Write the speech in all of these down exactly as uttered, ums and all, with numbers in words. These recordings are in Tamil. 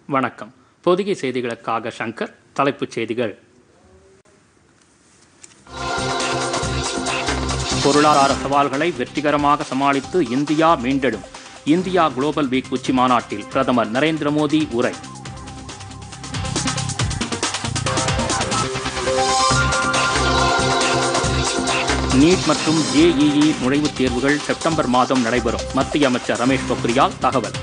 வணக்கம். பொதிகை செய்திகளுக்காக சங்கர். தலைப்புச் செய்திகள். பொருளாதார சவால்களை வெற்றிகரமாக சமாளித்து இந்தியா மீண்டெழும். இந்தியா குளோபல் வீக் உச்சி மாநாட்டில் பிரதமர் நரேந்திர மோடி உரை. நீட் மற்றும் ஜேஇஇ நுழைவுத் தேர்வுகள் செப்டம்பர் மாதம் நடைபெறும். மத்திய அமைச்சர் ரமேஷ் பொக்ரியால் தகவல்.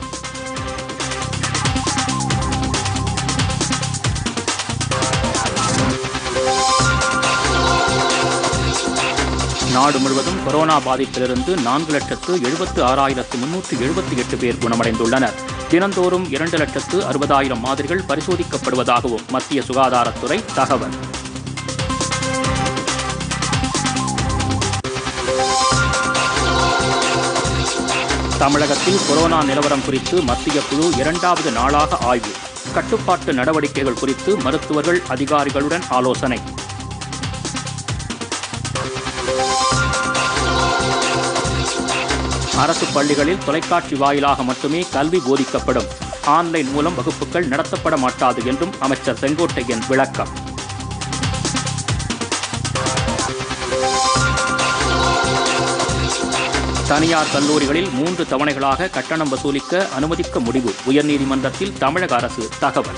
நாடு முழுவதும் கொரோனா பாதிப்பிலிருந்து நான்கு லட்சத்து எழுபத்து ஆறாயிரத்து முன்னூற்று எழுபத்தி எட்டு பேர் குணமடைந்துள்ளனர். தினந்தோறும் இரண்டு லட்சத்து அறுபதாயிரம் மாதிரிகள் பரிசோதிக்கப்படுவதாகவும் மத்திய சுகாதாரத்துறை தகவல். தமிழகத்தில் கொரோனா நிலவரம் குறித்து மத்திய குழு இரண்டாவது நாளாக ஆய்வு. கட்டுப்பாட்டு நடவடிக்கைகள் குறித்து மருத்துவர்கள் அதிகாரிகளுடன் ஆலோசனை. அரசு பள்ளிகளில் தொலைக்காட்சி வாயிலாக மட்டுமே கல்வி போதிக்கப்படும். ஆன்லைன் மூலம் வகுப்புகள் நடத்தப்பட மாட்டாது என்றும் அமைச்சர் செங்கோட்டையன் விளக்கம். தனியார் கல்லூரிகளில் மூன்று தவணைகளாக கட்டணம் வசூலிக்க அனுமதிக்க முடிவு. உயர்நீதிமன்றத்தில் தமிழக அரசு தகவல்.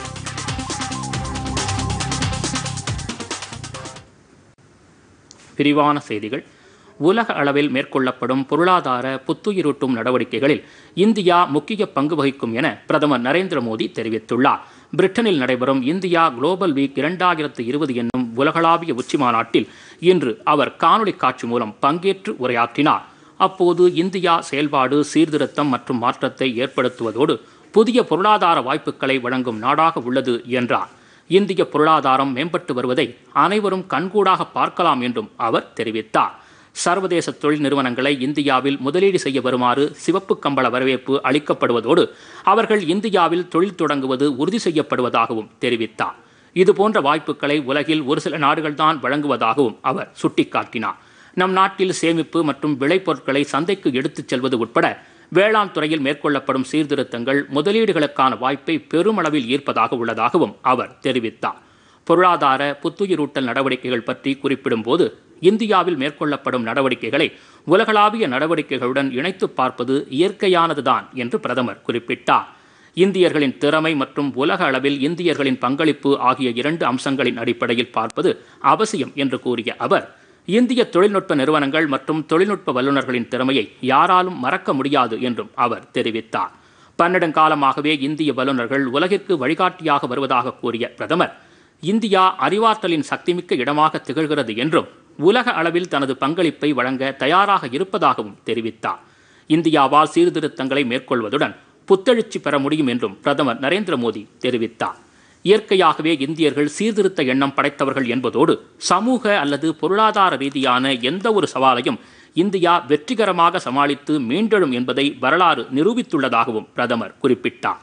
விரிவான செய்திகள். உலக அளவில் மேற்கொள்ளப்படும் பொருளாதார புத்துயிரூட்டும் நடவடிக்கைகளில் இந்தியா முக்கிய பங்கு வகிக்கும் என பிரதமர் நரேந்திர மோடி தெரிவித்துள்ளார். பிரிட்டனில் நடைபெறும் இந்தியா குளோபல் வீக் இரண்டாயிரத்து இருபது என்னும் உலகளாவிய உச்சி மாநாட்டில் இன்று அவர் காணொலி காட்சி மூலம் பங்கேற்று உரையாற்றினார். அப்போது இந்தியா செயல்பாடு, சீர்திருத்தம் மற்றும் மாற்றத்தை ஏற்படுத்துவதோடு புதிய பொருளாதார வாய்ப்புகளை வழங்கும் நாடாக உள்ளது என்றார். இந்திய பொருளாதாரம் மேம்பட்டு வருவதை அனைவரும் கண்கூடாக பார்க்கலாம் என்றும் அவர் தெரிவித்தார். சர்வதேச தொழில் நிறுவனங்களை இந்தியாவில் முதலீடு செய்ய வருமாறு சிவப்பு கம்பள வரவேற்பு அளிக்கப்படுவதோடு அவர்கள் இந்தியாவில் தொழில் தொடங்குவது உறுதி செய்யப்படுவதாகவும் தெரிவித்தார். இதுபோன்ற வாய்ப்புகளை உலகில் ஒரு சில நாடுகள்தான் வழங்குவதாகவும் அவர் சுட்டிக்காட்டினார். நம் நாட்டில் சேமிப்பு மற்றும் விளைபொருட்களை சந்தைக்கு எடுத்துச் செல்வது உட்பட வேளாண் துறையில் மேற்கொள்ளப்படும் சீர்திருத்தங்கள் முதலீடுகளுக்கான வாய்ப்பை பெருமளவில் ஈர்ப்பதாக உள்ளதாகவும் அவர் தெரிவித்தார். பொருளாதார புத்துயிரூட்டல் நடவடிக்கைகள் பற்றி குறிப்பிடும்போது இந்தியாவில் மேற்கொள்ளப்படும் நடவடிக்கைகளை உலகளாவிய நடவடிக்கைகளுடன் இணைத்து பார்ப்பது இயற்கையானதுதான் என்று பிரதமர் குறிப்பிட்டார். இந்தியர்களின் திறமை மற்றும் உலக அளவில் இந்தியர்களின் பங்களிப்பு ஆகிய இரண்டு அம்சங்களின் அடிப்படையில் பார்ப்பது அவசியம் என்று கூறிய அவர், இந்திய தொழில்நுட்ப நிறுவனங்கள் மற்றும் தொழில்நுட்ப வல்லுநர்களின் திறமையை யாராலும் மறக்க முடியாது என்றும் அவர் தெரிவித்தார். பன்னெடுங்காலமாகவே இந்திய வல்லுநர்கள் உலகிற்கு வழிகாட்டியாக வருவதாக கூறிய பிரதமர், இந்தியா அறிவாற்றலின் சக்திமிக்க இடமாக திகழ்கிறது என்றும் உலக அளவில் தனது பங்களிப்பை வழங்க தயாராக இருப்பதாகவும் தெரிவித்தார். இந்தியாவால் சீர்திருத்தங்களை மேற்கொள்வதுடன் புத்தெழுச்சி பெற முடியும் என்றும் பிரதமர் நரேந்திர மோடி தெரிவித்தார். இயற்கையாகவே இந்தியர்கள் சீர்திருத்த எண்ணம் படைத்தவர்கள் என்பதோடு சமூக அல்லது பொருளாதார ரீதியான எந்த ஒரு சவாலையும் இந்தியா வெற்றிகரமாக சமாளித்து மீண்டெழும் என்பதை வரலாறு நிரூபித்துள்ளதாகவும் பிரதமர் குறிப்பிட்டார்.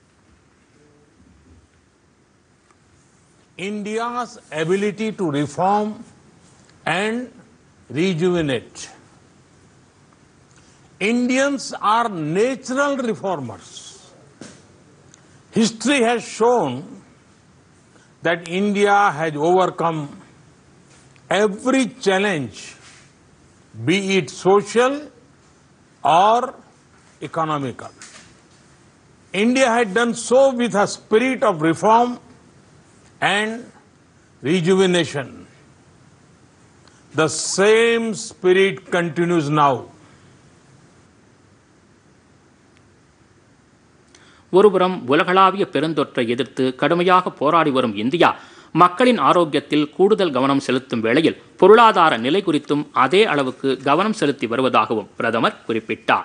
India's ability to reform and rejuvenate. Indians are natural reformers. History has shown that India has overcome every challenge, be it social or economical. India had done so with a spirit of reform and rejuvenation. The same spirit continues now. ஒருபுறம் உலகளாவிய பெருந்தொற்றை எதிர்த்து கடுமையாக போராடி வரும் இந்தியா மக்களின் ஆரோக்கியத்தில் கூடுதல் கவனம் செலுத்தும் வேளையில் பொருளாதார நிலை குறித்தும் அதே அளவுக்கு கவனம் செலுத்தி வருவதாகவும் பிரதமர் குறிப்பிட்டார்.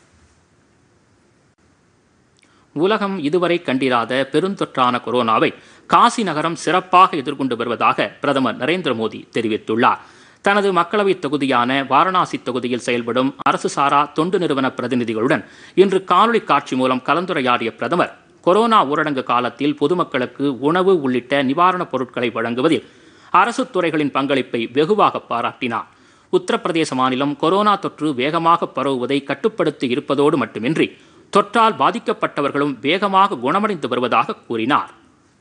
உலகம் இதுவரை கண்டிராத பெருந்தொற்றான கொரோனாவை காசி நகரம் சிறப்பாக எதிர்கொண்டு வருவதாக பிரதமர் நரேந்திர மோடி தெரிவித்துள்ளார். தனது மக்களவைத் தொகுதியான வாரணாசி தொகுதியில் செயல்படும் அரசு சாரா தொண்டு நிறுவன பிரதிநிதிகளுடன் இன்று காணொலி காட்சி மூலம் கலந்துரையாடிய பிரதமர், கொரோனா ஊரடங்கு காலத்தில் பொதுமக்களுக்கு உணவு உள்ளிட்ட நிவாரணப் பொருட்களை வழங்குவதில் அரசு துறைகளின் பங்களிப்பை வெகுவாக பாராட்டினார். உத்தரப்பிரதேச மாநிலம் கொரோனா தொற்று வேகமாக பரவுவதை கட்டுப்படுத்தி இருப்பதோடு மட்டுமின்றி தொற்றால் பாதிக்கப்பட்டவர்களும் வேகமாக குணமடைந்து வருவதாக கூறினார்.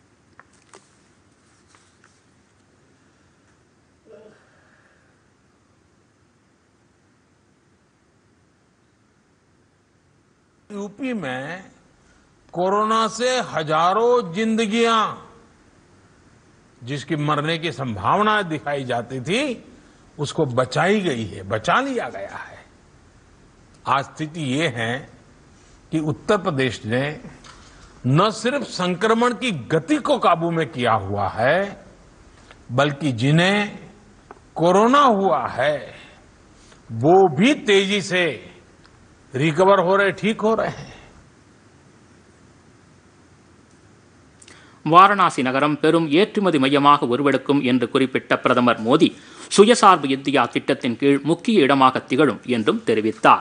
यूपी में कोरोना से हजारों जिंदगियां जिसकी मरने की संभावना दिखाई जाती थी उसको बचाई गई है, बचा लिया गया है. आज स्थिति ये है कि उत्तर प्रदेश ने न सिर्फ संक्रमण की गति को काबू में किया हुआ है, बल्कि जिन्हें कोरोना हुआ है वो भी तेजी से रिकवर हो रहे, ठीक हो रहे हैं. வாரணாசி நகரம் பெரும் ஏற்றுமதி மையமாக உருவெடுக்கும் என்று குறிப்பிட்ட பிரதமர் மோடி சுயசார்பு இந்தியா திட்டத்தின் கீழ் முக்கிய இடமாக திகழும் என்றும் தெரிவித்தார்.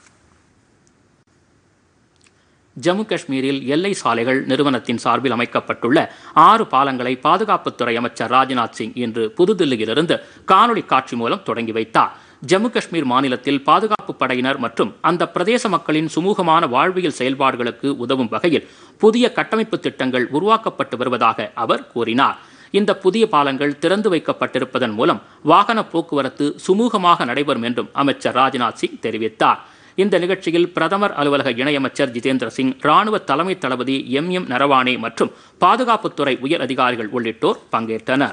ஜம்மு காஷ்மீரில் எல்லை சாலைகள் நிறுவனத்தின் சார்பில் அமைக்கப்பட்டுள்ள ஆறு பாலங்களை பாதுகாப்புத்துறை அமைச்சர் ராஜ்நாத் சிங் இன்று புதுதில்லியிலிருந்து காணொலி காட்சி மூலம் தொடங்கி வைத்தார். ஜம்மு காஷ்மீர் மாநிலத்தில் பாதுகாப்பு படையினர் மற்றும் அந்த பிரதேச மக்களின் சுமூகமான வாழ்வியல் செயல்பாடுகளுக்கு உதவும் வகையில் புதிய கட்டமைப்பு திட்டங்கள் உருவாக்கப்பட்டு வருவதாக அவர் கூறினார். இந்த புதிய பாலங்கள் திறந்து வைக்கப்பட்டிருப்பதன் மூலம் வாகன போக்குவரத்து சுமூகமாக நடைபெறும் என்றும் அமைச்சர் ராஜ்நாத் சிங் தெரிவித்தார். இந்த நிகழ்ச்சியில் பிரதமர் அலுவலக இணையமைச்சர் ஜிதேந்திர சிங், ராணுவ தலைமை தளபதி எம் எம் நரவானே மற்றும் பாதுகாப்புத்துறை உயர் அதிகாரிகள் உள்ளிட்டோர் பங்கேற்றனர்.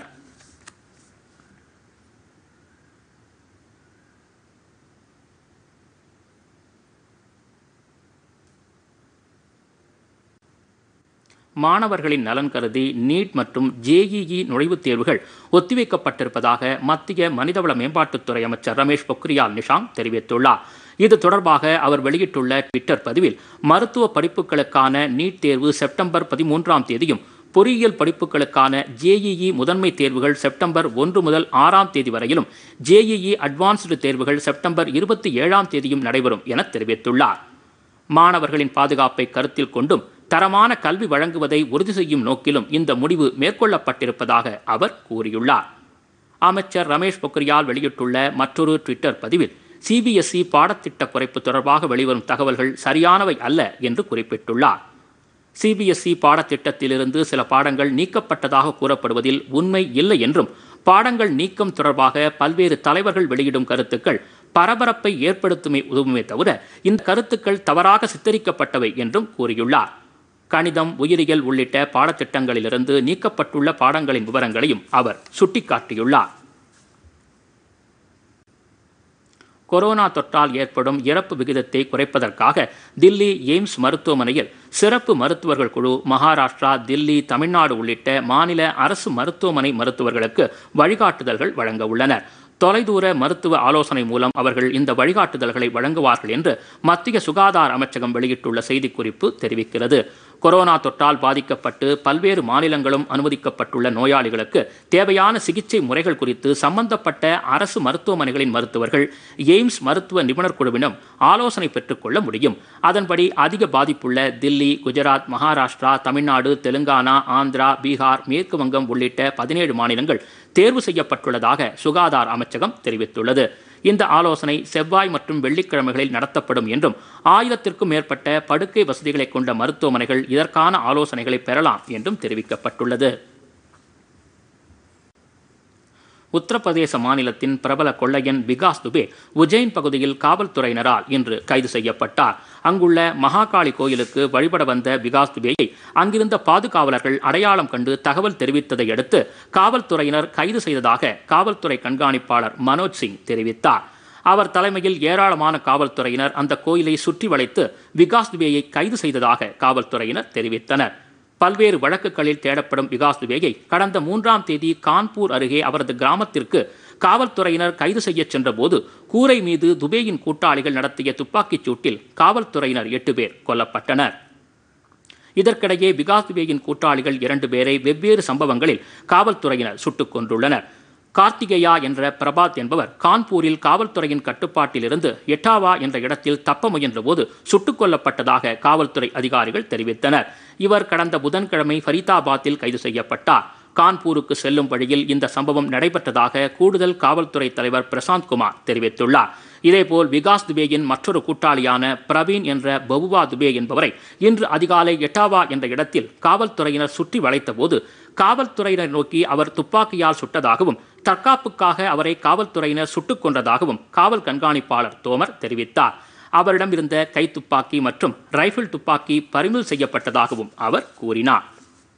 மாணவர்களின் நலன் கருதி நீட் மற்றும் ஜேஇஇ நுழைவுத் தேர்வுகள் ஒத்திவைக்கப்பட்டிருப்பதாக மத்திய மனிதவள மேம்பாட்டுத்துறை அமைச்சர் ரமேஷ் பொக்ரியால் நிஷாங்க் தெரிவித்துள்ளார். இது தொடர்பாக அவர் வெளியிட்டுள்ள ட்விட்டர் பதிவில், மருத்துவ படிப்புகளுக்கான நீட் தேர்வு செப்டம்பர் பதிமூன்றாம் தேதியும் பொறியியல் படிப்புகளுக்கான ஜேஇஇ முதன்மை தேர்வுகள் செப்டம்பர் ஒன்று முதல் ஆறாம் தேதி வரையிலும் ஜேஇஇ அட்வான்ஸ்டு தேர்வுகள் செப்டம்பர் இருபத்தி ஏழாம் தேதியும் நடைபெறும் என தெரிவித்துள்ளார். மாணவர்களின் பாதுகாப்பை கருத்தில் கொண்டும் தரமான கல்வி வழங்குவதை உறுதி செய்யும் நோக்கிலும் இந்த முடிவு மேற்கொள்ளப்பட்டிருப்பதாக அவர் கூறியுள்ளார். அமைச்சர் ரமேஷ் பொக்ரியால் வெளியிட்டுள்ள மற்றொரு ட்விட்டர் பதிவில், சிபிஎஸ்இ பாடத்திட்ட குறைப்பு தொடர்பாக வெளிவரும் தகவல்கள் சரியானவை அல்ல என்று குறிப்பிட்டுள்ளார். சிபிஎஸ்இ பாடத்திட்டத்திலிருந்து சில பாடங்கள் நீக்கப்பட்டதாக கூறப்படுவதில் உண்மை இல்லை என்றும், பாடங்கள் நீக்கம் தொடர்பாக பல்வேறு தலைவர்கள் வெளியிடும் கருத்துக்கள் பரபரப்பை ஏற்படுத்துமே உதவுமே தவிர இந்த கருத்துக்கள் தவறாக சித்தரிக்கப்பட்டவை என்றும் கூறியுள்ளார். கணிதம், உயிரியல் உள்ளிட்ட பாடத்திட்டங்களிலிருந்து நீக்கப்பட்டுள்ள பாடங்களின் விவரங்களையும் அவர் சுட்டிக்காட்டியுள்ளார். கொரோனா தொற்றால் ஏற்படும் இறப்பு விகிதத்தை குறைப்பதற்காக தில்லி எய்ம்ஸ் மருத்துவமனையில் சிறப்பு மருத்துவர்கள் குழு மகாராஷ்டிரா, தில்லி, தமிழ்நாடு உள்ளிட்ட மாநில அரசு மருத்துவமனை மருத்துவர்களுக்கு வழிகாட்டுதல்கள் வழங்க உள்ளனர். தொலைதூர மருத்துவ ஆலோசனை மூலம் அவர்கள் இந்த வழிகாட்டுதல்களை வழங்குவார்கள் என்று மத்திய சுகாதார அமைச்சகம் வெளியிட்டுள்ள செய்திக்குறிப்பு தெரிவிக்கிறது. கொரோனா தொற்றால் பாதிக்கப்பட்டு பல்வேறு மாநிலங்களும் அனுமதிக்கப்பட்டுள்ள நோயாளிகளுக்கு தேவையான சிகிச்சை முறைகள் குறித்து சம்பந்தப்பட்ட அரசு மருத்துவமனைகளின் மருத்துவர்கள் எய்ம்ஸ் மருத்துவ நிபுணர் குழுவிடம் ஆலோசனை பெற்றுக்கொள்ள முடியும். அதன்படி அதிக பாதிப்புள்ள தில்லி, குஜராத், மகாராஷ்டிரா, தமிழ்நாடு, தெலுங்கானா, ஆந்திரா, பீகார், மேற்கு வங்கம் உள்ளிட்ட பதினேழு மாநிலங்கள் தேர்வு செய்யப்பட்டுள்ளதாக சுகாதார அமைச்சகம் தெரிவித்துள்ளது. இந்த ஆலோசனை செவ்வாய் மற்றும் வெள்ளிக்கிழமைகளில் நடத்தப்படும் என்றும், ஆயிரத்திற்கும் மேற்பட்ட படுக்கை வசதிகளை கொண்ட மருத்துவமனைகள் இதற்கான ஆலோசனைகளை பெறலாம் என்றும் தெரிவிக்கப்பட்டுள்ளது. உத்தரப்பிரதேச மாநிலத்தின் பிரபல கொள்ளையன் விகாஸ் துபே உஜ்ஜைன் பகுதியில் காவல்துறையினரால் இன்று கைது செய்யப்பட்டார். அங்குள்ள மகாகாளி கோயிலுக்கு வழிபட வந்த விகாஸ் துபேயை அங்கிருந்த பாதுகாவலர்கள் அடையாளம் கண்டு தகவல் தெரிவித்ததை அடுத்து காவல்துறையினர் கைது செய்ததாக காவல்துறை கண்காணிப்பாளர் மனோஜ் சிங் தெரிவித்தார். அவர் தலைமையில் ஏராளமான காவல்துறையினர் அந்த கோயிலை சுற்றி வளைத்து விகாஸ் துபேயை கைது செய்ததாக காவல்துறையினர் தெரிவித்தனர். பல்வேறு வழக்குகளில் தேடப்படும் விகாஸ் துபேயை கடந்த மூன்றாம் தேதி கான்பூர் அருகே அவரது கிராமத்திற்கு காவல்துறையினர் கைது செய்ய சென்றபோது கூரை மீது துபேயின் கூட்டாளிகள் நடத்திய துப்பாக்கிச் சூட்டில் காவல்துறையினர் எட்டு பேர் கொல்லப்பட்டனர். இதற்கிடையே விகாஸ் துபேயின் கூட்டாளிகள் இரண்டு பேரை வெவ்வேறு சம்பவங்களில் காவல்துறையினர் சுட்டுக் கொன்றுள்ளனர். கார்த்திகேயா என்ற பிரபாத் என்பவர் கான்பூரில் காவல்துறையின் கட்டுப்பாட்டில் இருந்து எட்டாவா என்ற இடத்தில் தப்ப முயன்றபோது சுட்டுக் கொல்லப்பட்டதாக காவல்துறை அதிகாரிகள் தெரிவித்தனர். இவர் கடந்த புதன்கிழமை ஃபரீதாபாத்தில் கைது செய்யப்பட்டார். கான்பூருக்கு செல்லும் வழியில் இந்த சம்பவம் நடைபெற்றதாக கூடுதல் காவல்துறை தலைவர் பிரசாந்த் குமார் தெரிவித்துள்ளார். இதேபோல் விகாஸ் துபேயின் மற்றொரு கூட்டாளியான பிரவீன் என்ற பபுவா துபே என்பவரை இன்று அதிகாலை எட்டாவா என்ற இடத்தில் காவல்துறையினர் சுற்றி வளைத்தபோது காவல்துறையினர் நோக்கி அவர் துப்பாக்கியால் சுட்டதாகவும் தற்காப்புக்காக அவரை காவல்துறையினர் சுட்டுக் கொன்றதாகவும் காவல் கண்காணிப்பாளர் தோமர் தெரிவித்தார். அவரிடம் இருந்த கைத்துப்பாக்கி மற்றும் ரைபிள் துப்பாக்கி பறிமுதல் செய்யப்பட்டதாகவும் அவர் கூறினார்.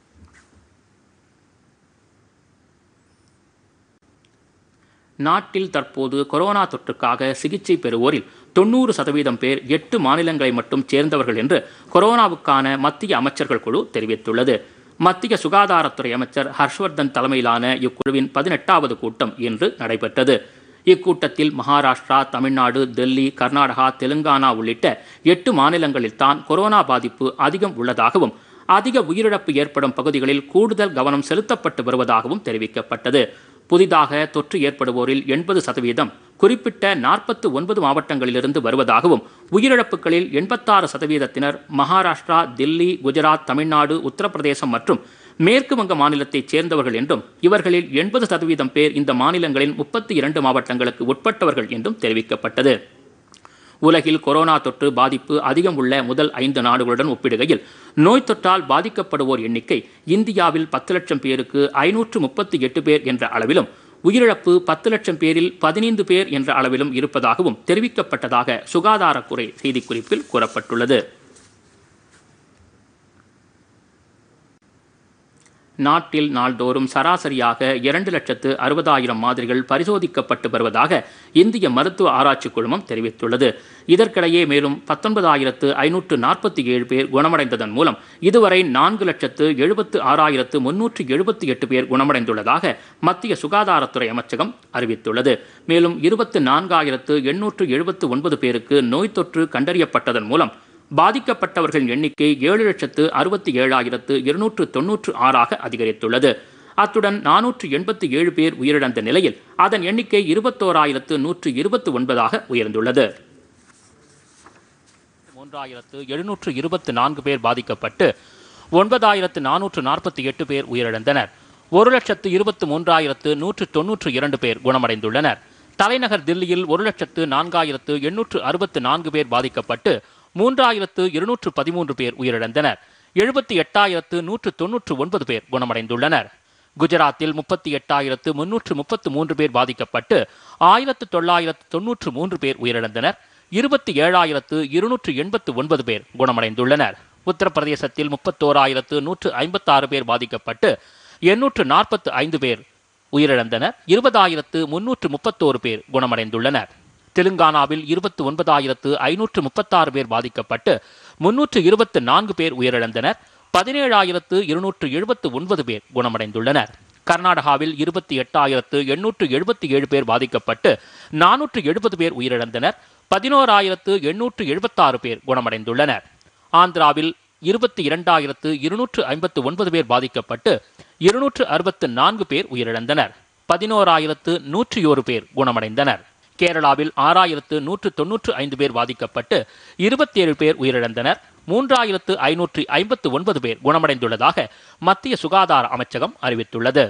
நாட்டில் தற்போது கொரோனா தொற்றுக்காக சிகிச்சை பெறுவோரில் தொண்ணூறு சதவீதம் பேர் எட்டு மாநிலங்களை மட்டும் சேர்ந்தவர்கள் என்று கொரோனாவுக்கான மத்திய அமைச்சர்கள் குழு தெரிவித்துள்ளது. மத்திய சுகாதாரத்துறை அமைச்சர் ஹர்ஷ்வர்தன் தலைமையிலான இக்குழுவின் பதினெட்டாவது கூட்டம் இன்று நடைபெற்றது. இக்கூட்டத்தில் மகாராஷ்டிரா, தமிழ்நாடு, டெல்லி, கர்நாடகா, தெலுங்கானா உள்ளிட்ட எட்டு மாநிலங்களில் தான் கொரோனா பாதிப்பு அதிகம் உள்ளதாகவும் அதிக உயிரிழப்பு ஏற்படும் பகுதிகளில் கூடுதல் கவனம் செலுத்தப்பட்டு வருவதாகவும் தெரிவிக்கப்பட்டது. புதிதாக தொற்று ஏற்படுவோரில் எண்பது சதவீதம் குறிப்பிட்ட நாற்பத்தி ஒன்பது மாவட்டங்களிலிருந்து வருவதாகவும் உயிரிழப்புகளில் எண்பத்தாறு சதவீதத்தினர் மகாராஷ்டிரா, தில்லி, குஜராத், தமிழ்நாடு, உத்தரப்பிரதேசம் மற்றும் மேற்கு வங்க மாநிலத்தைச் சேர்ந்தவர்கள் என்றும் இவர்களில் எண்பது சதவீதம் பேர் இந்த மாநிலங்களின் முப்பத்தி இரண்டு மாவட்டங்களுக்கு உட்பட்டவர்கள் என்றும் தெரிவிக்கப்பட்டது. உலகில் கொரோனா தொற்று பாதிப்பு அதிகம் உள்ள முதல் ஐந்து நாடுகளுடன் ஒப்பிடுகையில் நோய் தொற்றால் பாதிக்கப்படுவோர் எண்ணிக்கை இந்தியாவில் பத்து லட்சம் பேருக்கு ஐநூற்று முப்பத்தி எட்டு பேர் என்ற அளவிலும் உயிரிழப்பு பத்து லட்சம் பேரில் பதினைந்து பேர் என்ற அளவிலும் இருப்பதாகவும் தெரிவிக்கப்பட்டதாக சுகாதாரத்துறை செய்திக்குறிப்பில் கூறப்பட்டுள்ளது. நாட்டில் நாள்தோறும் சராசரியாக இரண்டு லட்சத்து அறுபதாயிரம் மாதிரிகள் பரிசோதிக்கப்பட்டு வருவதாக இந்திய மருத்துவ ஆராய்ச்சி குழுமம் தெரிவித்துள்ளது. இதற்கிடையே மேலும் பத்தொன்பதாயிரத்து ஐநூற்று நாற்பத்தி ஏழு பேர் குணமடைந்ததன் மூலம் இதுவரை நான்கு லட்சத்து எழுபத்து ஆறாயிரத்து முன்னூற்று எழுபத்தி எட்டு பேர் குணமடைந்துள்ளதாக மத்திய சுகாதாரத்துறை அமைச்சகம் அறிவித்துள்ளது. மேலும் இருபத்து நான்காயிரத்து எண்ணூற்று எழுபத்து ஒன்பது பேருக்கு நோய் தொற்று கண்டறியப்பட்டதன் மூலம் பாதிக்கப்பட்டவர்களின் எண்ணிக்கை ஏழு லட்சத்து அறுபத்தி ஏழாயிரத்து இருநூற்று தொன்னூற்று ஆறாக அதிகரித்துள்ளது. அத்துடன் நானூற்று எண்பத்தி ஏழு பேர் உயிரிழந்த நிலையில் அதன் எண்ணிக்கை இருபத்தோராயிரத்து நூற்று இருபத்தி ஒன்பதாக உயர்ந்துள்ளது. மூன்றாயிரத்து எழுநூற்று இருபத்தி நான்கு பேர் பாதிக்கப்பட்டு ஒன்பதாயிரத்து நானூற்று நாற்பத்தி எட்டு பேர் உயிரிழந்தனர். ஒரு லட்சத்து இருபத்தி மூன்றாயிரத்து நூற்று தொன்னூற்று இரண்டு பேர் குணமடைந்துள்ளனர். தலைநகர் தில்லியில் ஒரு லட்சத்து நான்காயிரத்து எண்ணூற்று அறுபத்தி நான்கு பேர் பாதிக்கப்பட்டு மூன்றாயிரத்து இருநூற்று பதிமூன்று பேர் உயிரிழந்தனர். எழுபத்தி எட்டாயிரத்து நூற்று தொன்னூற்று ஒன்பது பேர் குணமடைந்துள்ளனர். குஜராத்தில் முப்பத்தி எட்டாயிரத்து முன்னூற்று முப்பத்து மூன்று பேர் பாதிக்கப்பட்டு ஆயிரத்து தொள்ளாயிரத்து தொன்னூற்று மூன்று பேர் உயிரிழந்தனர். இருபத்தி ஏழாயிரத்து இருநூற்று எண்பத்து ஒன்பது பேர் குணமடைந்துள்ளனர். உத்தரப்பிரதேசத்தில் முப்பத்தோராயிரத்து நூற்று ஐம்பத்தாறு பேர் பாதிக்கப்பட்டு எண்ணூற்று நாற்பத்து ஐந்து பேர் உயிரிழந்தனர். இருபதாயிரத்து முன்னூற்று முப்பத்தோரு பேர் குணமடைந்துள்ளனர். தெலுங்கானாவில் இருபத்தி ஒன்பதாயிரத்து ஐநூற்று முப்பத்தாறு பேர் பாதிக்கப்பட்டு முன்னூற்று இருபத்தி நான்கு பேர் உயிரிழந்தனர். பதினேழாயிரத்து இருநூற்று எழுபத்து ஒன்பது பேர் குணமடைந்துள்ளனர். கர்நாடகாவில் இருபத்தி எட்டாயிரத்து எண்ணூற்று எழுபத்தி ஏழு பேர் பாதிக்கப்பட்டு நானூற்று எழுபது பேர் உயிரிழந்தனர். பதினோராயிரத்து எண்ணூற்று எழுபத்தாறு பேர் குணமடைந்துள்ளனர். ஆந்திராவில் இருபத்தி இரண்டாயிரத்து இருநூற்று ஐம்பத்து ஒன்பது பேர் பாதிக்கப்பட்டு இருநூற்று அறுபத்து நான்கு பேர் உயிரிழந்தனர். பதினோராயிரத்து நூற்றி ஒரு பேர் குணமடைந்தனர். கேரளாவில் ஆறாயிரத்து நூற்று தொன்னூற்று ஐந்து பேர் பாதிக்கப்பட்டு இருபத்தி ஏழு பேர் உயிரிழந்தனர். மூன்றாயிரத்து ஐநூற்று ஐம்பத்து ஒன்பது பேர் குணமடைந்துள்ளதாக மத்திய சுகாதார அமைச்சகம் அறிவித்துள்ளது.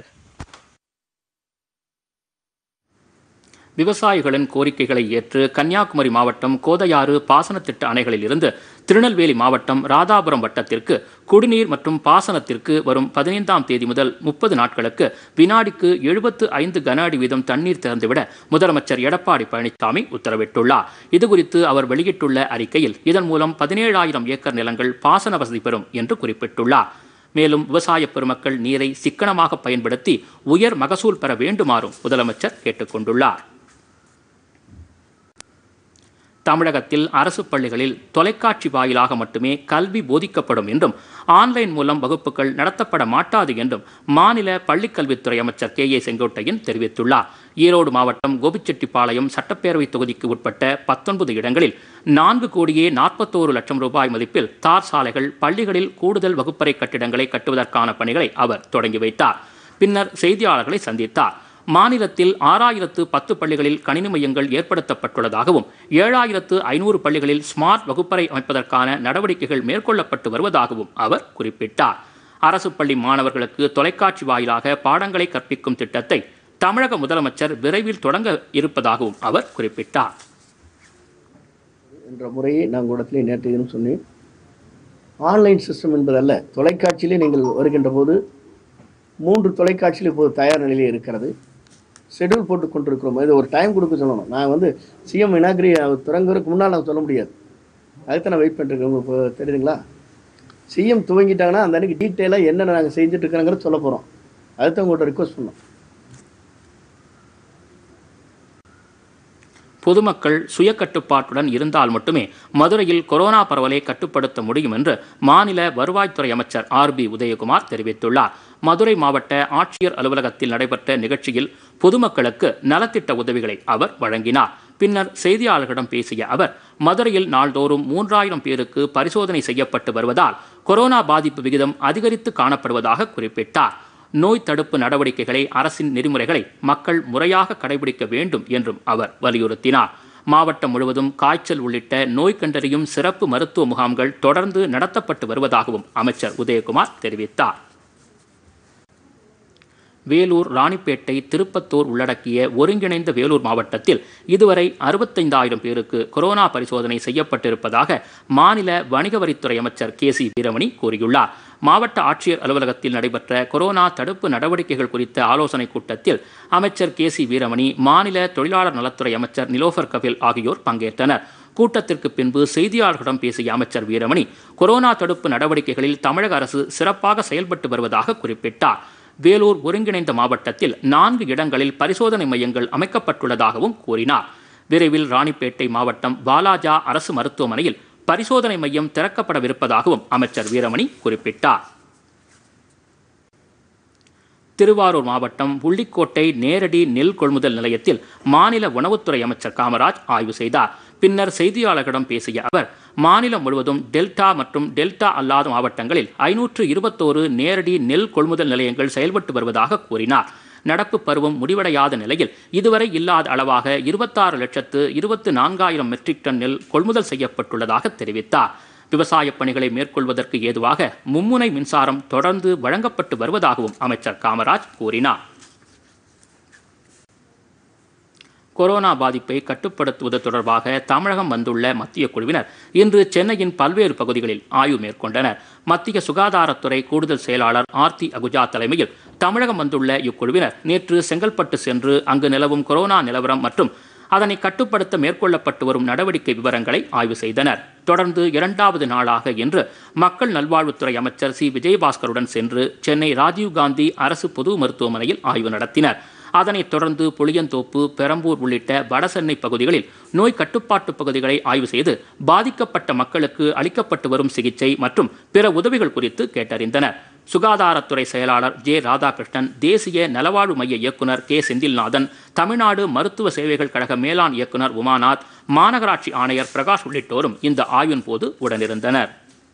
விவசாயிகளின் கோரிக்கைகளை ஏற்று கன்னியாகுமரி மாவட்டம் கோதையாறு பாசன திட்ட அணைகளில் இருந்து திருநெல்வேலி மாவட்டம் ராதாபுரம் வட்டத்திற்கு குடிநீர் மற்றும் பாசனத்திற்கு வரும் பதினைந்தாம் தேதி முதல் முப்பது நாட்களுக்கு வினாடிக்கு எழுபத்து ஐந்து கன அடி வீதம் தண்ணீர் திறந்துவிட முதலமைச்சர் எடப்பாடி பழனிசாமி உத்தரவிட்டுள்ளார். இதுகுறித்து அவர் வெளியிட்டுள்ள அறிக்கையில் இதன் மூலம் பதினேழாயிரம் ஏக்கர் நிலங்கள் பாசன வசதி பெறும் என்று குறிப்பிட்டுள்ளார். மேலும் விவசாய பெருமக்கள் நீரை சிக்கனமாக பயன்படுத்தி உயர் மகசூல் பெற வேண்டுமாறும் முதலமைச்சர் கேட்டுக்கொண்டுள்ளார். தமிழகத்தில் அரசு பள்ளிகளில் தொலைக்காட்சி வாயிலாக மட்டுமே கல்வி போதிக்கப்படும் என்றும் ஆன்லைன் மூலம் வகுப்புகள் நடத்தப்பட மாட்டாது என்றும் மாநில பள்ளிக்கல்வித்துறை அமைச்சர் கே ஏ செங்கோட்டையன் தெரிவித்துள்ளார். ஈரோடு மாவட்டம் கோபிச்செட்டிப்பாளையம் சட்டப்பேரவை தொகுதிக்கு உட்பட்ட பத்தொன்பது இடங்களில் நான்கு கோடியே நாற்பத்தோரு லட்சம் ரூபாய் மதிப்பில் தார் சாலைகள், பள்ளிகளில் கூடுதல் வகுப்பறை கட்டிடங்களை கட்டுவதற்கான பணிகளை அவர் தொடங்கி வைத்தார். பின்னர் செய்தியாளர்களை சந்தித்தார். மாநிலத்தில் ஆறாயிரத்து பத்து பள்ளிகளில் கணினி மையங்கள் ஏற்படுத்தப்பட்டுள்ளதாகவும் ஏழாயிரத்து ஐநூறு பள்ளிகளில் ஸ்மார்ட் வகுப்பறை அமைப்பதற்கான நடவடிக்கைகள் மேற்கொள்ளப்பட்டு வருவதாகவும் அவர் குறிப்பிட்டார். அரசு பள்ளி மாணவர்களுக்கு தொலைக்காட்சி வாயிலாக பாடங்களை கற்பிக்கும் திட்டத்தை தமிழக முதலமைச்சர் விரைவில் தொடங்க இருப்பதாகவும் அவர் குறிப்பிட்டார். என்ற முறையை நான் உங்களிடத்திலே நேற்று தினம் சொன்னேன். ஆன்லைன் சிஸ்டம் என்பதல்ல, தொலைக்காட்சியிலே நீங்கள் வருகின்ற போது மூன்று தொலைக்காட்சியில் இப்போது தயார் நிலையிலே இருக்கிறது. ஷெடியூல் போட்டு கொண்டிருக்கிறோம். இது ஒரு டைம் கொடுக்க சொல்லணும். நான் வந்து சிஎம் இனாகிரி தொடங்குறதுக்கு முன்னால் நான் சொல்ல முடியாது. அதுக்கு நான் வெயிட் பண்ணிருக்கேன். உங்களுக்கு தெரியுதுங்களா? சிஎம் துவங்கிட்டாங்கன்னா அந்த அன்றைக்கி டீட்டெயிலாக என்னென்ன நாங்கள் செஞ்சுட்டு இருக்கிறோங்கிறத சொல்ல போகிறோம். அதுதான் உங்கள்கிட்ட ரிக்வஸ்ட் பண்ணோம். பொதுமக்கள் சுய கட்டுப்பாட்டுடன் இருந்தால் மட்டுமே மதுரையில் கொரோனா பரவலை கட்டுப்படுத்த முடியும் என்று மாநில வருவாய்த்துறை அமைச்சர் ஆர் பி உதயகுமார் தெரிவித்துள்ளார். மதுரை மாவட்ட ஆட்சியர் அலுவலகத்தில் நடைபெற்ற நிகழ்ச்சியில் பொதுமக்களுக்கு நலத்திட்ட உதவிகளை அவர் வழங்கினார். பின்னர் செய்தியாளர்களிடம் பேசிய அவர், மதுரையில் நாள்தோறும் மூன்றாயிரம் பேருக்கு பரிசோதனை செய்யப்பட்டு வருவதால் கொரோனா பாதிப்பு விகிதம் அதிகரித்து காணப்படுவதாக குறிப்பிட்டார். நோய் தடுப்பு நடவடிக்கைகளை, அரசின் நெறிமுறைகளை மக்கள் முறையாக கடைபிடிக்க வேண்டும் என்றும் அவர் வலியுறுத்தினார். மாவட்டம் முழுவதும் காய்ச்சல் உள்ளிட்ட நோய் கண்டறியும் சிறப்பு மருத்துவ முகாம்கள் தொடர்ந்து நடத்தப்பட்டு வருவதாகவும் அமைச்சர் உதயகுமார் தெரிவித்தார். வேலூர், ராணிப்பேட்டை, திருப்பத்தூர் உள்ளடக்கிய ஒருங்கிணைந்த வேலூர் மாவட்டத்தில் இதுவரை அறுபத்தைந்தாயிரம் பேருக்கு கொரோனா பரிசோதனை செய்யப்பட்டிருப்பதாக மாநில வணிக வரித்துறை அமைச்சர் கே சி வீரமணி கூறியுள்ளார். மாவட்ட ஆட்சியர் அலுவலகத்தில் நடைபெற்ற கொரோனா தடுப்பு நடவடிக்கைகள் குறித்த ஆலோசனைக் கூட்டத்தில் அமைச்சர் கே சி வீரமணி, மாநில தொழிலாளர் நலத்துறை அமைச்சர் நிலோஃபர் கபில் ஆகியோர் பங்கேற்றனர். கூட்டத்திற்கு பின்பு செய்தியாளர்களிடம் பேசிய அமைச்சர் வீரமணி, கொரோனா தடுப்பு நடவடிக்கைகளில் தமிழக அரசு சிறப்பாக செயல்பட்டு வருவதாக குறிப்பிட்டார். வேலூர் ஒருங்கிணைந்த மாவட்டத்தில் நான்கு இடங்களில் பரிசோதனை மையங்கள் அமைக்கப்பட்டுள்ளதாகவும் கூறினார். விரைவில் ராணிப்பேட்டை மாவட்டம் வாலாஜா அரசு மருத்துவமனையில் பரிசோதனை மையம் திறக்கப்படவிருப்பதாகவும் அமைச்சர் வீரமணி குறிப்பிட்டார். திருவாரூர் மாவட்டம் புள்ளிக்கோட்டை நேரடி நெல் கொள்முதல் நிலையத்தில் மாநில உணவுத்துறை அமைச்சர் காமராஜ் ஆய்வு செய்தார். பின்னர் செய்தியாளர்களிடம் பேசிய அவர், மாநிலம் முழுவதும் டெல்டா மற்றும் டெல்டா அல்லாத மாவட்டங்களில் ஐநூற்று இருபத்தோரு நேரடி நெல் கொள்முதல் நிலையங்கள் செயல்பட்டு வருவதாக கூறினார். நடப்பு பருவம் முடிவடையாத நிலையில் இதுவரை இல்லாத அளவாக இருபத்தாறு லட்சத்து இருபத்து நான்காயிரம் மெட்ரிக் டன் நெல் கொள்முதல் செய்யப்பட்டுள்ளதாக தெரிவித்தார். விவசாய பணிகளை மேற்கொள்வதற்கு ஏதுவாக மும்முனை மின்சாரம் தொடர்ந்து வழங்கப்பட்டு வருவதாகவும் அமைச்சர் காமராஜ் கூறினார். கொரோனா பாதிப்பை கட்டுப்படுத்துவது தொடர்பாக தமிழகம் வந்துள்ள மத்திய குழுவினர் இன்று சென்னையின் பல்வேறு பகுதிகளில் ஆய்வு மேற்கொண்டனர். மத்திய சுகாதாரத்துறை கூடுதல் செயலாளர் ஆர்த்தி அகுஜா தலைமையில் தமிழகம் வந்துள்ள இக்குழுவினர் நேற்று செங்கல்பட்டு சென்று அங்கு நிலவும் கொரோனா நிலவரம் மற்றும் அதனை கட்டுப்படுத்த மேற்கொள்ளப்பட்டு வரும் நடவடிக்கை விவரங்களை ஆய்வு செய்தனர். தொடர்ந்து இரண்டாவது நாளாக இன்று மக்கள் நல்வாழ்வுத்துறை அமைச்சர் சி விஜயபாஸ்கருடன் சென்று சென்னை ராஜீவ்காந்தி அரசு பொது மருத்துவமனையில் ஆய்வு நடத்தினர். அதனைத் தொடர்ந்து புளியந்தோப்பு, பெரம்பூர் உள்ளிட்ட வடசென்னை பகுதிகளில் நோய் கட்டுப்பாட்டு பகுதிகளை ஆய்வு செய்து பாதிக்கப்பட்ட மக்களுக்கு அளிக்கப்பட்டு வரும் சிகிச்சை மற்றும் பிற உதவிகள் குறித்து கேட்டறிந்தனர். சுகாதாரத்துறை செயலாளர் ஜே ராதாகிருஷ்ணன், தேசிய நலவாழ்வு மைய இயக்குநர் கே செந்தில்நாதன், தமிழ்நாடு மருத்துவ சேவைகள் கழக மேலாண் இயக்குநர் உமாநாத், மாநகராட்சி ஆணையர் பிரகாஷ் உள்ளிட்டோரும் இந்த ஆய்வின் போது உடனிருந்தனர்.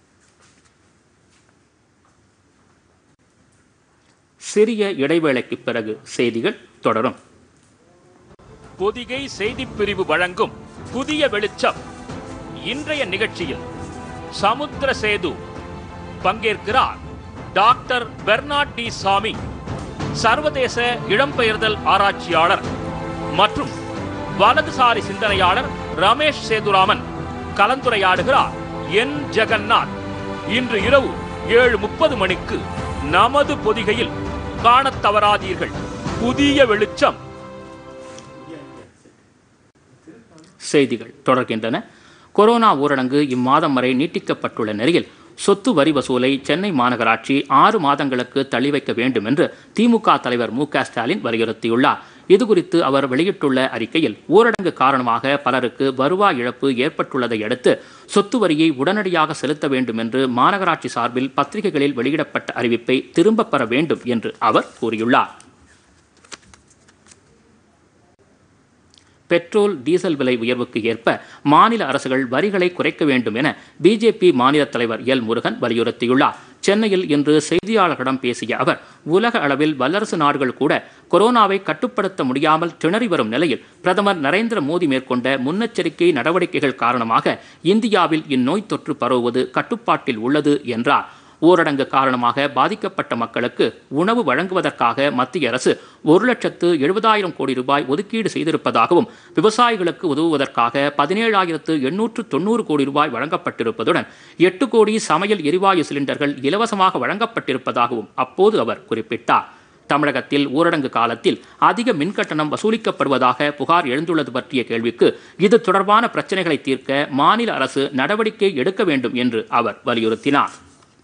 சிறிய இடைவேளைக்கு பிறகு செய்திகள் தொடரும். பொதிகை செய்திப் பிரிவு வழங்கும் புதிய வெளிச்சம். இன்றைய நிகழ்ச்சியில் சமுத்திர சேது பங்கேற்கிறார் டாக்டர் பெர்னாட் டி சாமி, சர்வதேச இடம்பெயர்தல் ஆராய்ச்சியாளர் மற்றும் வலதுசாரி சிந்தனையாளர் ரமேஷ் சேதுராமன். கலந்துரையாடுகிறார் என் ஜெகநாத். இன்று இரவு ஏழு முப்பது மணிக்கு நமது பொதிகையில் காணத் தவறாதீர்கள். புதிய வெளிச்சம். செய்திகள் தொடர்கின்றன. கொரோனா ஊரடங்கு இம்மாதம் வரை நீட்டிக்கப்பட்டுள்ள நிலையில் சொத்து வரி வசூலை சென்னை மாநகராட்சி ஆறு மாதங்களுக்கு தள்ளி வைக்க வேண்டும் என்று திமுக தலைவர் மு க ஸ்டாலின் வலியுறுத்தியுள்ளார். இதுகுறித்து அவர் வெளியிட்டுள்ள அறிக்கையில், ஊரடங்கு காரணமாக பலருக்கு வருவாய் இழப்பு ஏற்பட்டுள்ளதை அடுத்து சொத்து வரியை உடனடியாக செலுத்த வேண்டும் என்று மாநகராட்சி சார்பில் பத்திரிகைகளில் வெளியிடப்பட்ட அறிவிப்பை திரும்பப் பெற வேண்டும் என்று அவர் கூறியுள்ளார். பெட்ரோல், டீசல் விலை உயர்வுக்கு ஏற்ப மாநில அரசுகள் வரிகளை குறைக்க வேண்டும் என பிஜேபி மாநில தலைவர் எல் முருகன் வலியுறுத்தியுள்ளார். சென்னையில் இன்று செய்தியாளர்களிடம் பேசிய அவர், உலக அளவில் வல்லரசு நாடுகள் கூட கொரோனாவை கட்டுப்படுத்த முடியாமல் திணறி வரும் நிலையில் பிரதமர் நரேந்திர மோடி மேற்கொண்ட முன்னெச்சரிக்கை நடவடிக்கைகள் காரணமாக இந்தியாவில் இந்நோய் தொற்று பரவுவது கட்டுப்பாட்டில் உள்ளது என்றார். ஊரடங்கு காரணமாக பாதிக்கப்பட்ட மக்களுக்கு உணவு வழங்குவதற்காக மத்திய அரசு ஒரு லட்சத்து எழுபதாயிரம் கோடி ரூபாய் ஒதுக்கீடு செய்திருப்பதாகவும் விவசாயிகளுக்கு உதவுவதற்காக பதினேழாயிரத்து எண்ணூற்று தொண்ணூறு கோடி ரூபாய் வழங்கப்பட்டிருப்பதுடன் எட்டு கோடி சமையல் எரிவாயு சிலிண்டர்கள் இலவசமாக வழங்கப்பட்டிருப்பதாகவும் அப்போது அவர் குறிப்பிட்டார். தமிழகத்தில் ஊரடங்கு காலத்தில் அதிக மின்கட்டணம் வசூலிக்கப்படுவதாக புகார் எழுந்துள்ளது பற்றிய கேள்விக்கு இது தொடர்பான பிரச்சனைகளை தீர்க்க மாநில அரசு நடவடிக்கை எடுக்க வேண்டும் என்று அவர் வலியுறுத்தினார்.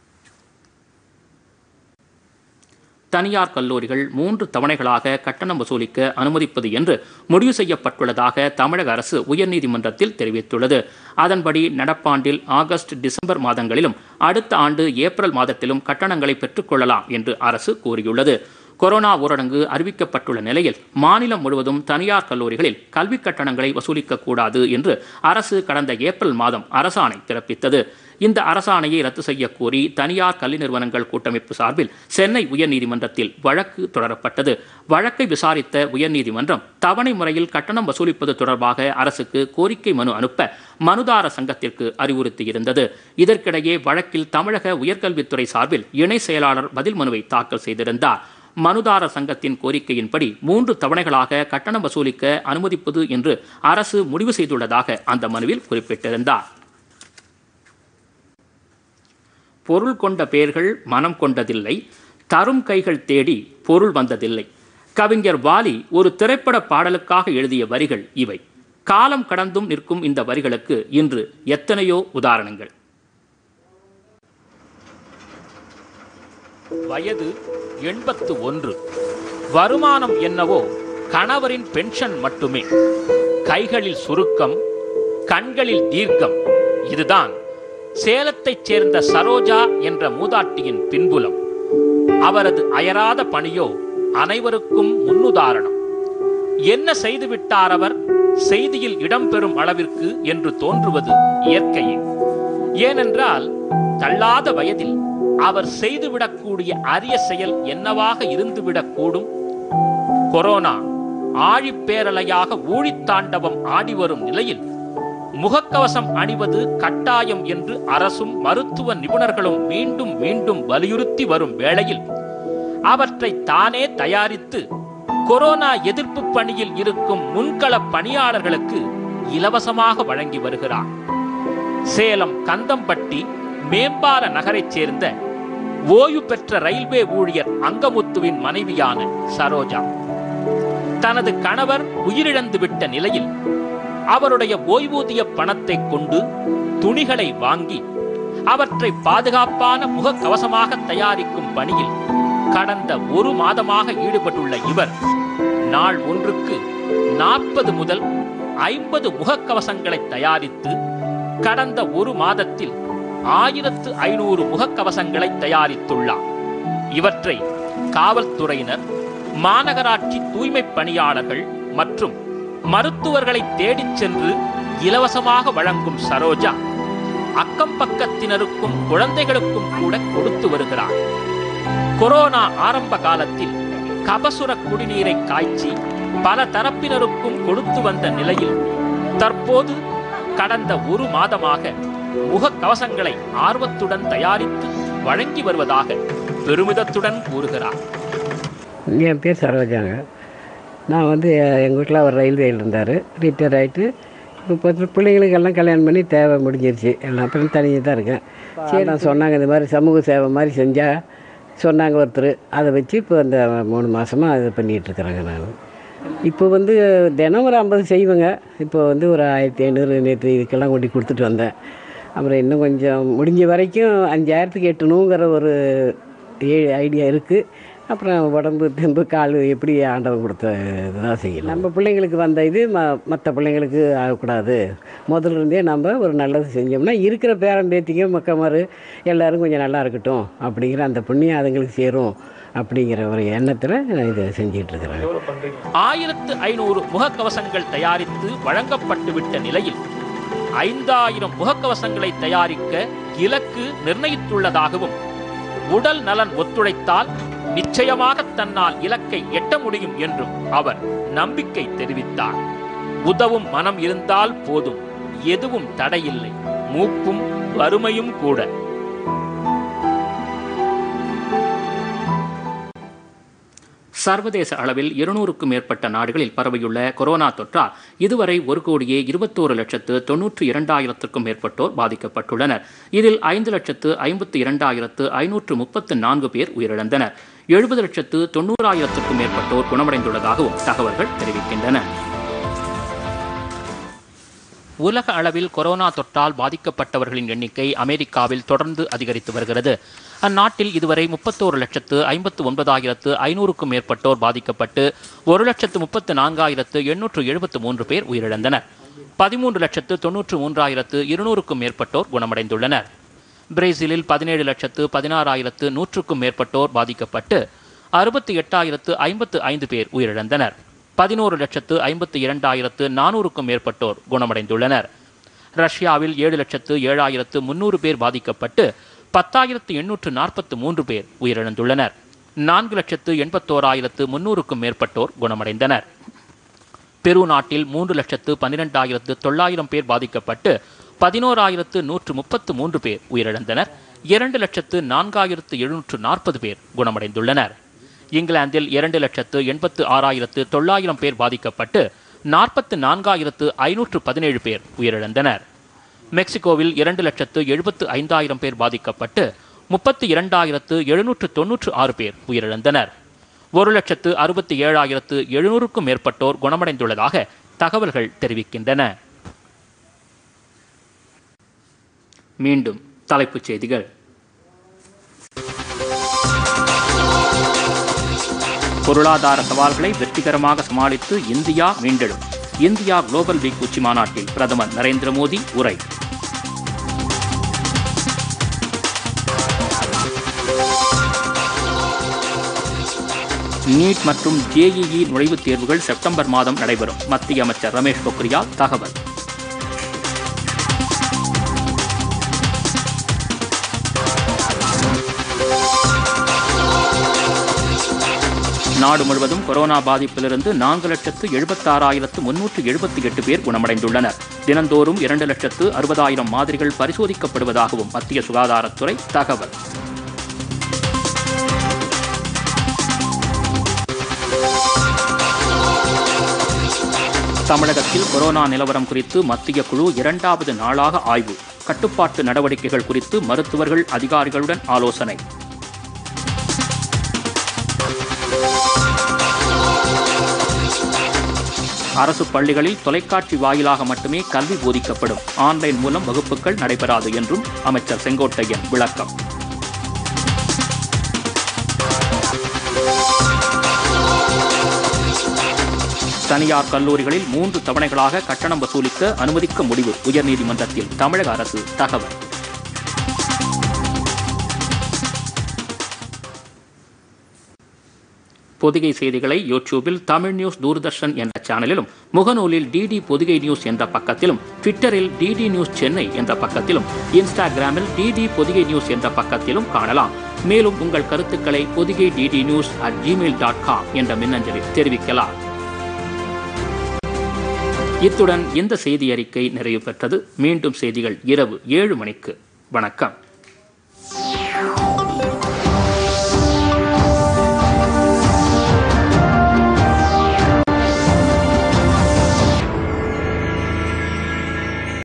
தனியார் கல்லூரிகள் மூன்று தவணைகளாக கட்டணம் வசூலிக்க அனுமதிப்பது என்று முடிவு செய்யப்பட்டுள்ளதாக தமிழக அரசு உயர்நீதிமன்றத்தில் தெரிவித்துள்ளது. அதன்படி நடப்பாண்டில் ஆகஸ்ட் டிசம்பர் மாதங்களிலும் அடுத்த ஆண்டு ஏப்ரல் மாதத்திலும் கட்டணங்களை பெற்றுக்கொள்ளலாம் என்று அரசு கூறியுள்ளது. கொரோனா ஊரடங்கு அறிவிக்கப்பட்டுள்ள நிலையில் மாநிலம் முழுவதும் தனியார் கல்லூரிகளில் கல்விக் கட்டணங்களை வசூலிக்கக்கூடாது என்று அரசு கடந்த ஏப்ரல் மாதம் அரசாணை பிறப்பித்தது. இந்த அரசாணையை ரத்து செய்ய கோரி தனியார் கல்வி நிறுவனங்கள் கூட்டமைப்பு சார்பில் சென்னை உயர்நீதிமன்றத்தில் வழக்கு தொடரப்பட்டது. வழக்கை விசாரித்த உயர்நீதிமன்றம் தவணை முறையில் கட்டணம் வசூலிப்பது தொடர்பாக அரசுக்கு கோரிக்கை மனு அனுப்ப மனுதார சங்கத்திற்கு அறிவுறுத்தியிருந்தது. இதற்கிடையே வழக்கில் தமிழக உயர்கல்வித்துறை சார்பில் இணை செயலாளர் பதில் மனுவை தாக்கல் செய்திருந்தார். மனுதாரர் சங்கத்தின் கோரிக்கையின்படி மூன்று தவணைகளாக கட்டணம் வசூலிக்க அனுமதிப்பது என்று அரசு முடிவு செய்துள்ளதாக அந்த மனுவில் குறிப்பிட்டிருந்தார். பொருள் கொண்ட பேர்கள் மனம் கொண்டதில்லை, தரும் கைகள் தேடி பொருள் வந்ததில்லை. கவிஞர் வாலி ஒரு திரைப்பட பாடலுக்காக எழுதிய வரிகள் இவை. காலம் கடந்தும் நிற்கும் இந்த வரிகளுக்கு இன்று எத்தனையோ உதாரணங்கள். வயது எண்பத்து ஒன்று. வருமானம் என்னவோ கணவரின் பென்ஷன் மட்டுமே. கைகளில் சுருக்கம், கண்களில் தீர்க்கம். இதுதான் சேலத்தைச் சேர்ந்த சரோஜா என்ற மூதாட்டியின் பின்புலம். அவரது அயராத பணியோ அனைவருக்கும் முன்னுதாரணம். என்ன செய்துவிட்டார் அவர் செய்தியில் இடம்பெறும் அளவிற்கு என்று தோன்றுவது இயற்கையே. ஏனென்றால் தள்ளாத வயதில் அவர் செய்துவிடக்கூடிய அரிய செயல் என்னவாக இருந்துவிடக்கூடும்? கொரோனா ஆழிப்பேரலையாக ஊழித்தாண்டவம் ஆடி வரும் நிலையில் முகக்கவசம் அணிவது கட்டாயம் என்று அரசும் மருத்துவ நிபுணர்களும் மீண்டும் மீண்டும் வலியுறுத்தி வரும் வேளையில் அவற்றை தானே தயாரித்து கொரோனா எதிர்ப்பு பணியில் இருக்கும் முன்கள பணியாளர்களுக்கு இலவசமாக வழங்கி வருகிறார். சேலம் கந்தம்பட்டி மேம்பால நகரைச் சேர்ந்த ஓய்வு பெற்ற ரயில்வே ஊழியர் அங்கமுத்துவின் மனைவியான சரோஜா தனது கணவர் உயிரிழந்து விட்ட நிலையில் அவருடைய ஓய்வூதிய பணத்தை கொண்டு துணிகளை வாங்கி அவற்றை பாதுகாப்பான முகக்கவசமாக தயாரிக்கும் பணியில் கடந்த ஒரு மாதமாக ஈடுபட்டுள்ள இவர் நாள் ஒன்றுக்கு நாற்பது முதல் ஐம்பது முகக்கவசங்களை தயாரித்து கடந்த ஒரு மாதத்தில் ஆயிரத்து ஐநூறு முகக்கவசங்களை தயாரித்துள்ளார். இவற்றை காவல்துறையினர், மாநகராட்சி தூய்மை பணியாளர்கள் மற்றும் மருத்துவர்களை தேடிச் சென்று இலவசமாக வழங்கும் சரோஜா அக்கம் பக்கத்தினருக்கும் குழந்தைகளுக்கும் கூட கொடுத்து வருகிறார். கொரோனா ஆரம்ப காலத்தில் கபசுர குடிநீரை காய்ச்சி பல தரப்பினருக்கும் கொடுத்து வந்த நிலையில் தற்போது கடந்த ஒரு மாதமாக முகக்கவசங்களை ஆர்வத்துடன் தயாரித்து வழங்கி வருவதாக பெருமிதத்துடன் கூறுகிறார். என் பேர் சரோஜாங்க. நான் வந்து எங்கள் வீட்டில் அவர் ரயில்வேயில் இருந்தார். ரிட்டையர் ஆகிட்டு இப்போ பிள்ளைங்களுக்கெல்லாம் கல்யாணம் பண்ணி தேவை முடிஞ்சிருச்சு. எல்லாம் அப்புறம் தனியாக தான் இருக்கேன். சரி, நான் சொன்னாங்க இந்த மாதிரி சமூக சேவை மாதிரி செஞ்சால் சொன்னாங்க ஒருத்தர். அதை வச்சு இப்போ இந்த மூணு மாதமாக இது பண்ணிகிட்ருக்குறேங்க. நான் இப்போ வந்து தினம் ஒரு ஐம்பது செய்வேங்க. இப்போ வந்து ஒரு ஆயிரத்தி ஐநூறு நேற்று இதுக்கெல்லாம் கொண்டு கொடுத்துட்டு வந்தேன். அப்புறம் இன்னும் கொஞ்சம் முடிஞ்ச வரைக்கும் அஞ்சாயிரத்துக்கு எட்டணுங்கிற ஒரு ஐடியா இருக்குது. அப்புறம் உடம்பு தெம்பு கால் எப்படி ஆண்டவன் கொடுத்த இதுதான் செய்யணும். நம்ம பிள்ளைங்களுக்கு வந்த இது ம மற்ற பிள்ளைங்களுக்கு ஆகக்கூடாது. முதல்ல இருந்தே நம்ம ஒரு நல்லது செஞ்சோம்னா இருக்கிற பேரன் பேத்திங்க மக்கமாரு எல்லோரும் கொஞ்சம் நல்லா இருக்கட்டும் அப்படிங்கிற அந்த புண்ணியம் அதுங்களுக்கு சேரும் அப்படிங்கிற ஒரு எண்ணத்தில் இதை செஞ்சிட்டு இருக்கிறேன். ஆயிரத்து ஐநூறு முகக்கவசங்கள் தயாரித்து வழங்கப்பட்டு விட்ட நிலையில் ஐந்தாயிரம் முகக்கவசங்களை தயாரிக்க இலக்கு நிர்ணயித்துள்ளதாகவும் உடல் நலன் ஒத்துழைத்தால் நிச்சயமாக தன்னால் இலக்கை எட்ட முடியும் என்றும் அவர் நம்பிக்கை தெரிவித்தார். உதவும் மனம் இருந்தால் போதும், எதுவும் தடையில்லை, மூப்பும் வறுமையும் கூட. சர்வதேச அளவில் இருநூறுக்கும் மேற்பட்ட நாடுகளில் பரவியுள்ள கொரோனா தொற்றால் இதுவரை ஒரு கோடியே இருபத்தோரு லட்சத்து தொன்னூற்றி இரண்டாயிரத்திற்கும் மேற்பட்டோர் பாதிக்கப்பட்டுள்ளனர். இதில் ஐந்து லட்சத்து ஐம்பத்தி இரண்டாயிரத்து ஐநூற்று முப்பத்து நான்கு பேர் உயிரிழந்தனர். எழுபது லட்சத்து தொன்னூறாயிரத்திற்கும் மேற்பட்டோர் குணமடைந்துள்ளதாகவும் தகவல்கள் தெரிவிக்கின்றன. உலக அளவில் கொரோனா தொற்றால் பாதிக்கப்பட்டவர்களின் எண்ணிக்கை அமெரிக்காவில் தொடர்ந்து அதிகரித்து வருகிறது. அந்நாட்டில் இதுவரை முப்பத்தோரு லட்சத்து ஐம்பத்து ஒன்பதாயிரத்து ஐநூறுக்கும் மேற்பட்டோர் பாதிக்கப்பட்டு ஒரு லட்சத்து முப்பத்து நான்காயிரத்து எண்ணூற்று எழுபத்து மூன்று பேர் உயிரிழந்தனர். பதிமூன்று லட்சத்து தொன்னூற்று மூன்றாயிரத்து இருநூறுக்கும் மேற்பட்டோர் குணமடைந்துள்ளனர். பிரேசிலில் பதினேழு லட்சத்து பதினாறாயிரத்து நூற்றுக்கும் மேற்பட்டோர் பாதிக்கப்பட்டு அறுபத்தி எட்டாயிரத்து ஐம்பத்து ஐந்து பேர் உயிரிழந்தனர். பதினோரு லட்சத்து ஐம்பத்தி இரண்டாயிரத்து நானூறுக்கும் மேற்பட்டோர் குணமடைந்துள்ளனர். ரஷ்யாவில் ஏழு லட்சத்து ஏழாயிரத்து முன்னூறு பேர் பாதிக்கப்பட்டு பத்தாயிரத்து எண்ணூற்று நாற்பத்து மூன்று பேர் உயிரிழந்துள்ளனர். நான்கு லட்சத்து எண்பத்தோராயிரத்து முன்னூறுக்கும் மேற்பட்டோர் குணமடைந்தனர். பெரு நாட்டில் மூன்று லட்சத்து பன்னிரெண்டாயிரத்து தொள்ளாயிரம் பேர் பாதிக்கப்பட்டு பதினோராயிரத்து நூற்று முப்பத்து மூன்று பேர் உயிரிழந்தனர். இரண்டு லட்சத்து நான்காயிரத்து எழுநூற்று நாற்பது பேர் குணமடைந்துள்ளனர். இங்கிலாந்தில் இரண்டு லட்சத்து எண்பத்து ஆறாயிரத்து தொள்ளாயிரம் பேர் பாதிக்கப்பட்டு நாற்பத்து நான்காயிரத்து ஐநூற்று பதினேழு பேர் உயிரிழந்தனர். மெக்சிகோவில் இரண்டு லட்சத்து எழுபத்து ஐந்தாயிரம் பேர் பாதிக்கப்பட்டு முப்பத்தி இரண்டாயிரத்து எழுநூற்று தொன்னூற்று ஆறு பேர் உயிரிழந்தனர். ஒரு லட்சத்து அறுபத்தி ஏழாயிரத்து எழுநூறுக்கும் மேற்பட்டோர் குணமடைந்துள்ளதாக தகவல்கள் தெரிவிக்கின்றன. மீண்டும் தலைப்புச் செய்திகள். பொருளாதார சவால்களை வெற்றிகரமாக சமாளித்து இந்தியா மீண்டெழும். இந்தியா குளோபல் வீக் உச்சி மாநாட்டில் பிரதமர் நரேந்திர மோடி உரை. நீட் மற்றும் ஜேஇஇ நுழைவுத் தேர்வுகள் செப்டம்பர் மாதம் நடைபெறும். மத்திய அமைச்சர் ரமேஷ் பொக்ரியால் தகவல். நாடு முழுவதும் கொரோனா பாதிப்பிலிருந்து நான்கு லட்சத்து எழுபத்தாறாயிரத்து முன்னூற்று எழுபத்தி எட்டு பேர் குணமடைந்துள்ளனர். தினந்தோறும் இரண்டு லட்சத்து அறுபதாயிரம் மாதிரிகள் பரிசோதிக்கப்படுவதாகவும் மத்திய சுகாதாரத்துறை தகவல். தமிழகத்தில் கொரோனா நிலவரம் குறித்து மத்திய குழு இரண்டாவது நாளாக ஆய்வு. கட்டுப்பாட்டு நடவடிக்கைகள் குறித்து மருத்துவர்கள் அதிகாரிகளுடன் ஆலோசனை. அரசு பள்ளிகளில் தொலைக்காட்சி வாயிலாக மட்டுமே கல்வி போதிக்கப்படும். ஆன்லைன் மூலம் வகுப்புகள் நடைபெறாது என்றும் அமைச்சர் செங்கோட்டையன் விளக்கம். தனியார் கல்லூரிகளில் மூன்று தவணைகளாக கட்டணம் வசூலிக்க அனுமதிக்க முடிவு. உயர்நீதிமன்றத்தில் தமிழக அரசு தகவல். பொதிகை செய்திகளை யூடியூபில் தமிழ் நியூஸ் தூர்தர்ஷன் என்ற சேனலிலும், முகநூலில் டிடி பொதிகை நியூஸ் என்ற பக்கத்திலும், ட்விட்டரில் டிடி நியூஸ் சென்னை என்ற பக்கத்திலும், இன்ஸ்டாகிராமில் டிடி பொதிகை நியூஸ் என்ற பக்கத்திலும் காணலாம். மேலும் உங்கள் கருத்துக்களை Podhigai DD news at Gmail dot com என்ற மின்னஞ்சலில் தெரிவிக்கலாம். இத்துடன் இந்த செய்தி அறிக்கை நிறைவு பெற்றது. மீண்டும் செய்திகள் இரவு ஏழு மணிக்கு. வணக்கம்.